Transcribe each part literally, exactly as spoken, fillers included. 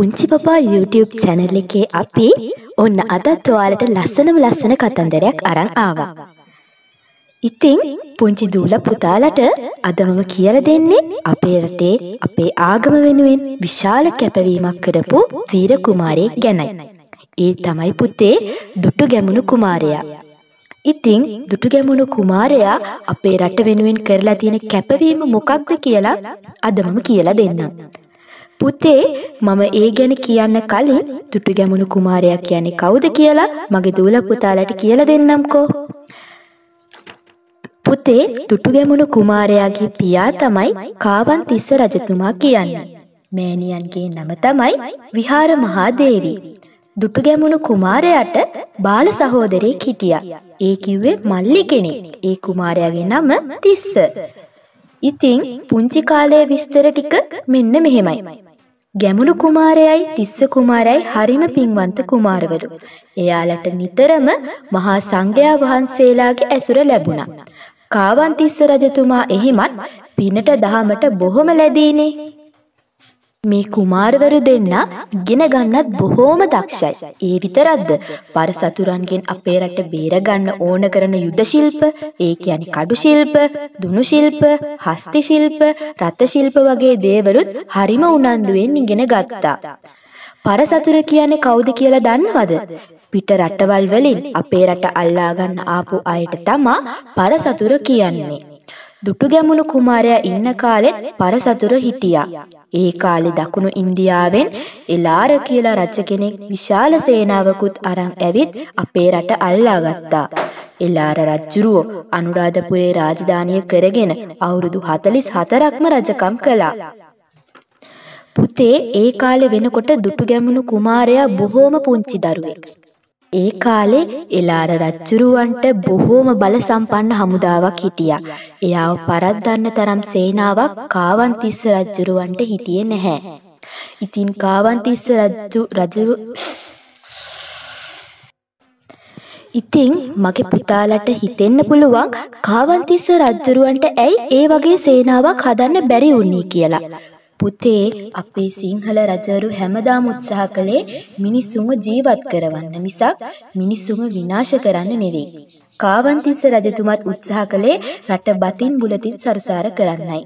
පුංචි පපා YouTube channel එකේ අපි ඔන්න අදත් ඔයාලට ලස්සනම ලස්සන කතන්දරයක් අරන් ආවා. ඉතින් පුංචි දූල පුතාලට අද මම කියලා දෙන්නේ අපේ රටේ අපේ ආගම වෙනුවෙන් විශාල කැපවීමක් කරපු වීර කුමාරයෙක් ගැනයි. ඒ තමයි පුතේ දුටුගැමුණු කුමාරයා. ඉතින් දුටුගැමුණු කුමාරයා අපේ රට වෙනුවෙන් කරලා තියෙන කැපවීම මොකක්ද කියලා අද මම කියලා දෙන්නම්. පුතේ මම ඒ ගැන කියන්න කලින් දුටුගැමුණු කුමාරයා කියන්නේ කවුද කියලා මගේ දූල පුතාලට කියලා දෙන්නම්කෝ. පුතේ දුටුගැමුණු කුමාරයාගේ පියා තමයි කාවන්තිස්ස රජතුමා කියන්නේ. මෑණියන්ගේ නම තමයි විහාර මහාදේවි. දුටුගැමුණු කුමාරයාට බාල සහෝදරයෙක් හිටියා. ඒ කිව්වේ මල්ලි කෙනෙක්. ඒ කුමාරයාගේ නම තිස්ස. ඉතින් පුංචි කාලයේ විස්තර ටික මෙන්න මෙහෙමයි. ගැමුණු කුමාරයයි තිස්ස කුමාරයයි හරිම පින්වන්ත කුමාරවරු. එයාලට නිතරම මහා සංඝයා වහන්සේලාගේ ඇසුර ලැබුණා. කාවන්තිස්ස රජතුමා එහෙමත් පිනට දහමට බොහොම ලැබීනේ. මේ කුමාරවරු දෙන්න ඉගෙන ගන්නත් බොහෝම දක්ෂයි. ඒ විතරක්ද පරසතුරන්ගෙන් අපේ රට බේර ගන්න ඕන කරන යුද ශිල්ප, ඒ කියන්නේ කඩු ශිල්ප, දුනු ශිල්ප, හස්ති ශිල්ප, රත ශිල්ප වගේ දේවලුත් හරිම උනන්දුවෙන් ඉගෙන ගත්තා. පරසතුර කියන්නේ කවුද කියලා දන්නවද? පිට රටවල් වලින් අපේ රට අල්ලා ගන්න ආපු අයට තමා පරසතුර කියන්නේ. දුටුගැමුණු කුමාරයා ඉන්න කාලෙත් පරසතුර හිටියා. ඒ කාලේ දකුණු ඉන්දියාවෙන් එලාර කියලා රජ කෙනෙක් විශාල සේනාවකුත් අරන් ඇවිත් අපේ රට අල්ලා ගත්තා. එලාර රජුරෝ අනුරාධපුරේ රාජධානිය කරගෙන අවුරුදු හතළිස් හතරක්ම රජකම් කළා. පුතේ ඒ කාලේ වෙනකොට දුටුගැමුණු කුමාරයා බොහෝම පුංචි දරුවෙක්. ඒ කාලේ එලාර රජුරුවන්ට බොහෝම බල සම්පන්න හමුදාවක් හිටියා. එයාව පරද්දන්න තරම් සේනාවක් කාවන්තිස්ස රජුරුවන්ට හිටියේ නැහැ. ඉතින් කාවන්තිස්ස රජු රජු ඉතින් මගේ පුතාලට හිතෙන්න පුළුවන් කාවන්තිස්ස රජුරුවන්ට ඇයි ඒ වගේ සේනාවක් හදන්න බැරි වුණේ කියලා. පුතේ අපේ සිංහල රජවරු හැමදාම උත්සාහ කළේ මිනිස්සුන්ව ජීවත් කරවන්න මිසක් මිනිස්සුන්ව විනාශ කරන්න නෙවෙයි. කාවන්තිස්ස රජතුමත් උත්සාහ කළේ රට බතින් බුලතින් සරුසාර කරන්නයි.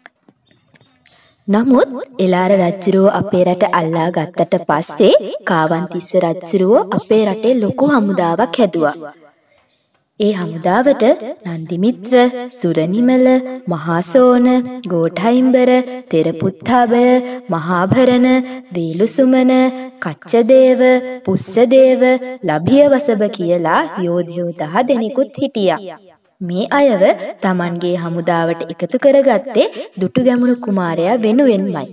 නමුත් එලාර රජුරෝ අපේ රට අල්ලා ගත්තට පස්සේ කාවන්තිස්ස රජුරෝ අපේ රටේ ලොකු හමුදාවක් හැදුවා. ඒ හමුදාවට නන්දිමිත්‍ර, සුරනිමල, මහාසෝන, ගෝඨයිම්බර, තෙරපුත්තාභය, මහාභරණ, වේලුසුමන, කච්චදේව, පුස්සදේව, ලබියවසභ කියලා යෝධයෝ දහ දෙනෙකුත් හිටියා. මේ අයව Tamanගේ හමුදාවට එකතු කරගත්තේ දුටුගැමුණු කුමාරයා වෙනුවෙන්මයි.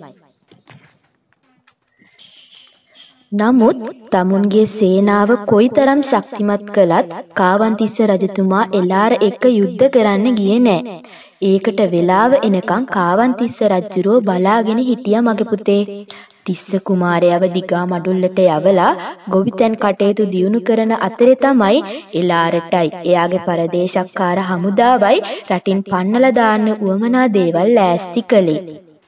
නමුත් තමුන්ගේ සේනාව කොයිතරම් ශක්තිමත් කළත් කාවන්තිස්ස රජතුමා එලාර එක්ක යුද්ධ කරන්න ගියේ නෑ. ඒකට වෙලාව එනකන් කාවන්තිස්ස රජුරෝ බලාගෙන හිටියා මගේ පුතේ. තිස්ස කුමාරයාව දිගා මඩුල්ලට යවලා ගොවිතැන් කටයුතු දියුණු කරන අතරේ තමයි එලාරටයි එයාගේ පරදේශක්කාර හමුදාවයි රටින් පන්නලා දාන්න උවමනා දේවල් ලෑස්ති කළේ.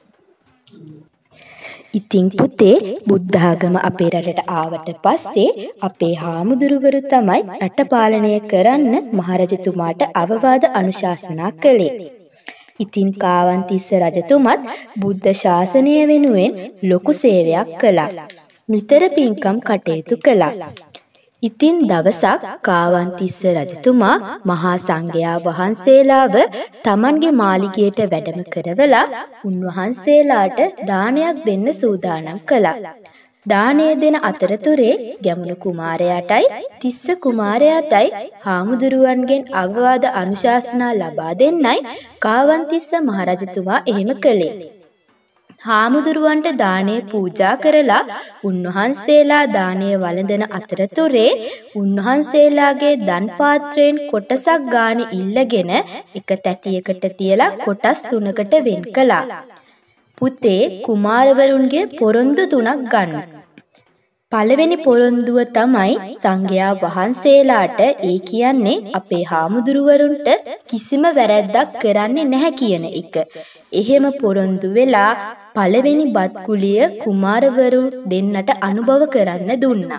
ඉතින් පුතේ බුද්ධාගම අපේ රටට ආවට පස්සේ අපේ හාමුදුරුවරු තමයි රට පාලනය කරන්න මහරජතුමාට අවවාද අනුශාසනා කළේ. ඉතින් කාවන්තිස්ස රජතුමත් බුද්ධ ශාසනය වෙනුවෙන් ලොකු සේවයක් කළා. නිතර පින්කම් කටයුතු කළා. ඉතින් දවසක් කාවන්තිස්ස රජතුමා මහා සංඝයා වහන්සේලාව Tamanගේ මාලිගයට වැඩම කරවලා උන්වහන්සේලාට දානයක් දෙන්න සූදානම් කළා. දානය දෙන අතරතුරේ ගැමුණු කුමාරයාටයි තිස්ස කුමාරයාටයි හාමුදුරුවන්ගෙන් අවවාද අනුශාසනා ලබා දෙන්නයි කාවන්තිස්ස මහරජතුමා එහෙම කළේ. හාමුදුරුවන්ට දානය පූජා කරලා උන්වහන්සේලා දානය වළඳන අතරතුරේ උන්වහන්සේලාගේ දන් පාත්‍රයෙන් කොටසක් ගානේ ඉල්ලගෙන එක තැටියකට තියලා කොටස් තුනකට වෙන් කළා. පුතේ කුමාරවරුන්ගේ පොරොන්දු තුනක් ගන්න. පළවෙනි පොරොන්දුව තමයි සංඝයා වහන්සේලාට ඒ කියන්නේ අපේ හාමුදුරුවරුන්ට කිසිම වැරැද්දක් කරන්නේ නැහැ කියන එක. එහෙම පොරොන්දු වෙලා පළවෙනි බත් කුලිය කුමාරවරුන් දෙන්නට අනුභව කරන්න දුන්නා.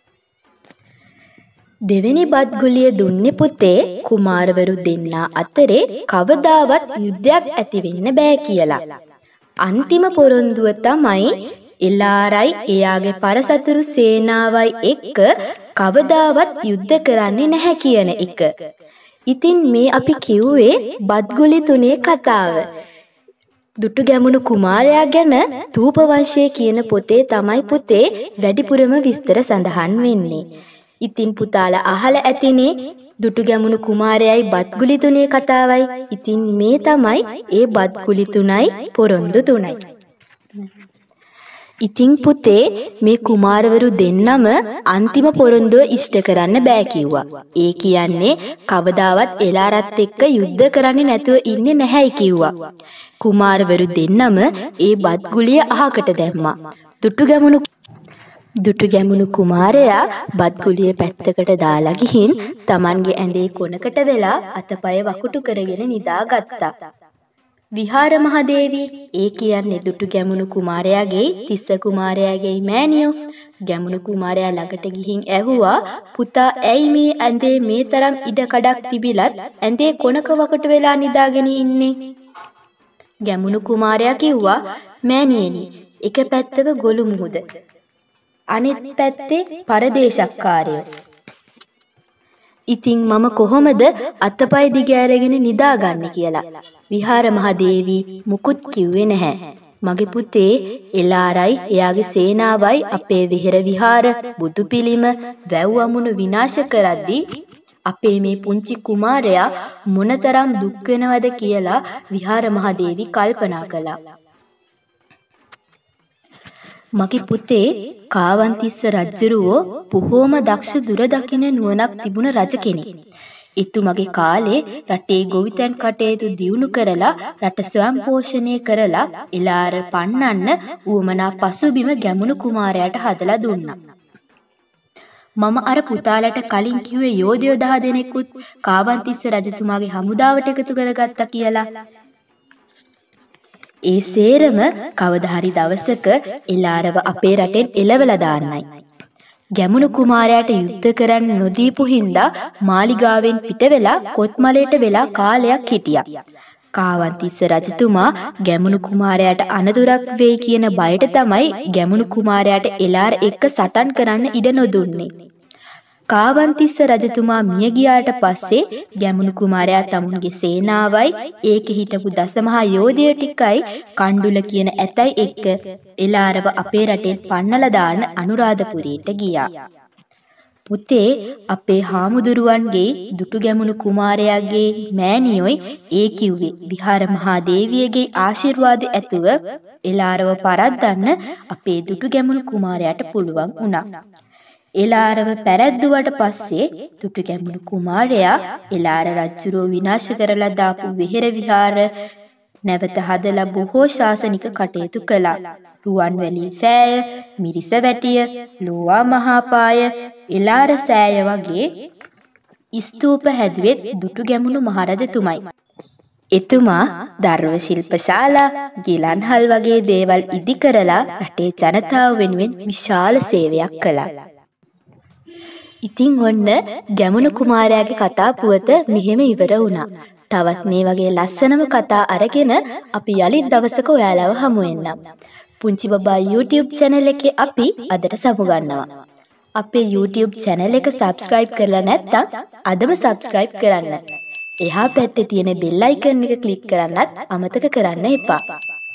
දෙවෙනි බත් ගුලිය දුන්නේ පුතේ කුමාරවරු දෙන්නා අතරේ කවදාවත් යුද්ධයක් ඇති වෙන්න බෑ කියලා. අන්තිම පොරොන්දුව තමයි එලාරයි එයාගේ පරසතුරු සේනාවයි එක්ක කවදාවත් යුද්ධ කරන්නේ නැහැ කියන එක. ඉතින් මේ අපි කිව්වේ බත්ගුලි තුනේ කතාව. දුටුගැමුණු කුමාරයා ගැන ථූපවංශය කියන පොතේ තමයි පුතේ වැඩිපුරම විස්තර සඳහන් වෙන්නේ. ඉතින් පුතාලා අහලා ඇතිනේ දුටුගැමුණු කුමාරයයි බත්ගුලි තුනේ කතාවයි. ඉතින් මේ තමයි ඒ බත්ගුලි තුනයි පොරොන්දු තුනයි. ඉතින් පුතේ මේ කුමාරවරු දෙන්නම අන්තිම පොරොන්දුව ඉෂ්ට කරන්න බෑ කිව්වා. ඒ කියන්නේ කවදාවත් එලාරත් එක්ක යුද්ධ කරන්නේ නැතුව ඉන්නේ නැහැයි කිව්වා. කුමාරවරු දෙන්නම ඒ බත්ගුලිය අහකට දැම්මා. දුටුගැමුණු දුටුගැමුණු කුමාරයා බත්ගුලිය පැත්තකට දාලා ගිහින් Tamanගේ ඇඳේ කොනකට වෙලා අතපය වකුටු කරගෙන නිදාගත්තා. විහාර මහදේවී ඒ කියන්නේ දුටුගැමුණු කුමාරයාගේ තිස්ස කුමාරයාගේ මෑණියෝ. ගැමුණු කුමාරයා ළඟට ගිහින් ඇහුවා පුතා ඇයි මේ ඇඳේ මේ තරම් ඉඩ කඩක් තිබිලත් ඇඳේ කොනක වකුටු වෙලා නිදාගෙන ඉන්නේ? ගැමුණු කුමාරයා කිව්වා මෑණියනි එක පැත්තක ගොළු මුහුද අනිත් පැත්තේ පරදේශක්කාරයෝ. ඉතින් මම කොහොමද අතපය දිග ඇරගෙන නිදාගන්නේ කියලා. විහාර මහදේවී මුකුත් කිව්වේ නැහැ. මගේ පුතේ එලාරයි එයාගේ සේනාවයි අපේ විහෙර විහාර බුදු පිළිම වැව් අමුණු විනාශ කරද්දී අපේ මේ පුංචි කුමාරයා මොනතරම් දුක් වෙනවද කියලා විහාර මහදේවී කල්පනා කළා. මගේ පුතේ කාවන්තිස්ස රජුරෝ බොහෝම දක්ෂ දුර දකින නුවණක් තිබුණ රජ කෙනෙක්. එතුමගේ කාලේ රටේ ගොවිතැන් කටයුතු දියුණු කරලා රට ස්වයං පෝෂණය කරලා එලාර පන්නන්න උවමනා පසුබිම ගැමුණු කුමාරයාට හදලා දුන්නා. මම අර පුතාලට කලින් කිව්වේ යෝධයෝ දහ දෙනෙකුත් කාවන්තිස්ස රජතුමාගේ හමුදාවට එකතු කරගත්තා කියලා. ඒ සේරම කවදා හරි දවසක එලාරව අපේ රටෙන් එලවලා දාන්නයි. ගැමුණු කුමාරයාට යුද්ධ කරන්න නොදීපු හින්දා මාලිගාවෙන් පිට වෙලා කොත්මලේට වෙලා කාලයක් හිටියා. කාවන්තිස්ස රජතුමා ගැමුණු කුමාරයාට අනතුරක් වෙයි කියන බයට තමයි ගැමුණු කුමාරයාට එලාර එක්ක සටන් කරන්න ඉඩ නොදුන්නේ. කාවන්තිස්ස රජතුමා මිය ගියාට පස්සේ ගැමුණු කුමාරයා තමුන්ගේ සේනාවයි ඒකෙ හිටපු දසමහා යෝධයෝ ටිකයි කණ්ඩුල කියන ඇතයි එක්ක එලාරව අපේ රටෙන් පන්නලා දාන්න අනුරාධපුරයට ගියා. පුතේ අපේ හාමුදුරුවන්ගේ දුටුගැමුණු කුමාරයාගේ මෑණියෝයි ඒ කිව්වේ විහාර මහා දේවියගේ ආශිර්වාද ඇතුව එලාරව පරද්දන්න අපේ දුටුගැමුණු කුමාරයාට පුළුවන් වුණා. එලාරව පැරැද්දුවට පස්සේ දුටුගැමුණු කුමාරයා එලාර රජුරෝ විනාශ කරලා දාපු විහෙර විහාර නැවත හදලා බොහෝ ශාසනික කටයුතු කළා. රුවන්වැලි සෑය, මිරිස වැටිය, ලෝවා මහාපාය, එලාර සෑය වගේ ස්තූප හැදුවෙත් දුටුගැමුණු මහරජතුමයි. එතුමා ධර්ම ශිල්පශාලා, ගිලන්හල් වගේ දේවල් ඉදි කරලා රටේ ජනතාව වෙනුවෙන් විශාල සේවයක් කළා. ඉතින් ඔන්න ගැමුණු කුමාරයාගේ කතා පුවත මෙහෙම ඉවර වුණා. තවත් මේ වගේ ලස්සනම කතා අරගෙන අපි යලිත් දවසක ඔයාලව හමු වෙන්නම්. පුංචි බබා YouTube channel එකේ අපි අදට සමුගන්නවා. අපේ YouTube channel එක subscribe කරලා නැත්නම් අදම subscribe කරන්න. එහා පැත්තේ තියෙන bell icon එක click කරන්නත් අමතක කරන්න එපා.